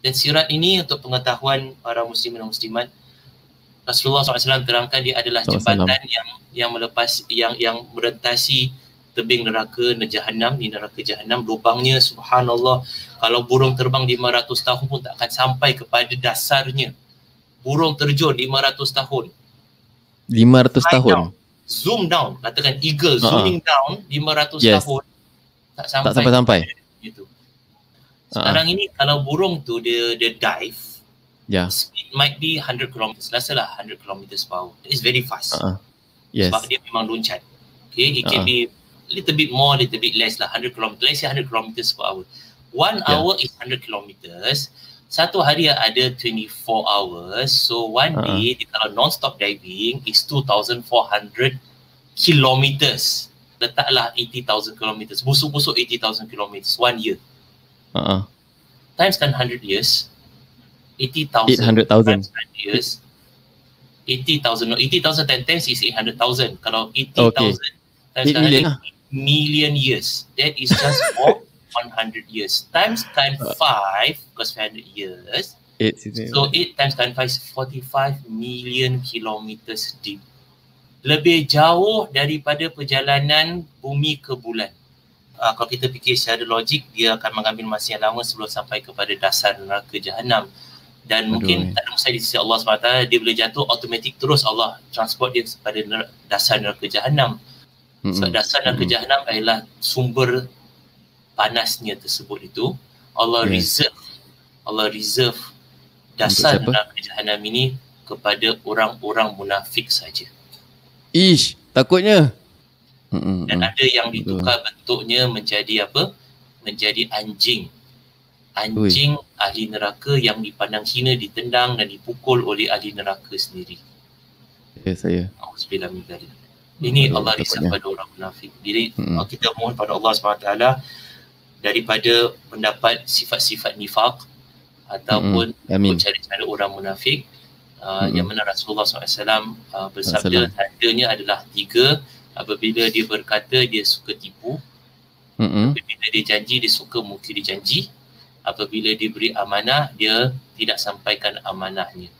Dan sirat ini untuk pengetahuan para muslimin dan muslimat, Rasulullah SAW terangkan dia adalah jembatan yang melepas yang merentasi tebing neraka Jahannam, di neraka Jahannam. Lubangnya subhanallah, kalau burung terbang 500 tahun pun tak akan sampai kepada dasarnya. Burung terjun 500 tahun. 500 tahun. Zoom down, katakan eagle zooming down 500 tahun tak sampai. Gitu. Sekarang ini kalau burung tu dia dive, speed might be 100 km. Rasalah 100 km per hour. That is very fast. Sebab dia memang loncat. Okay, it can be little bit more, little bit less lah, 100 km. Let's say 100 km per hour. 1 hour is 100 kilometers. Satu hari ada 24 hours. So one day, kalau non-stop diving is 2,400 kilometers. Letaklah 80,000 kilometers. Busuk-busuk 80,000 kilometers. 1 year. Times kan 100 years. 80,000 times 100 years. 80,000. No, 80,000 times is 800,000. Kalau 80,000 times 100 million years. That is just for 100 years. Times 5, because 100 years. So 8 times 5 is 45 million kilometers deep. Lebih jauh daripada perjalanan bumi ke bulan. Kalau kita fikir secara logik, dia akan mengambil masa yang lama sebelum sampai kepada dasar neraka Jahannam. Dan mungkin tak ada mustahil di sisi Allah SWT, dia boleh jatuh automatik terus Allah transport dia kepada dasar neraka Jahannam. So dasar neraka Jahannam adalah sumber panasnya tersebut itu. Allah reserve dasar neraka Jahannam ini kepada orang-orang munafik saja. Ish, takutnya. Dan ada yang ditukar bentuknya menjadi apa? Menjadi anjing. Anjing ahli neraka yang dipandang hina, ditendang dan dipukul oleh ahli neraka sendiri. Saya. Auzubillah min dzalik. Ini Allah risau pada orang munafik. Jadi kita mohon pada Allah SWT daripada mendapat sifat-sifat nifaq ataupun cara-cara orang munafik. Yang mana Rasulullah SAW bersabda, tandanya adalah 3. Apabila dia berkata dia suka tipu, apabila dia janji dia suka mungkiri janji, apabila dia beri amanah dia tidak sampaikan amanahnya.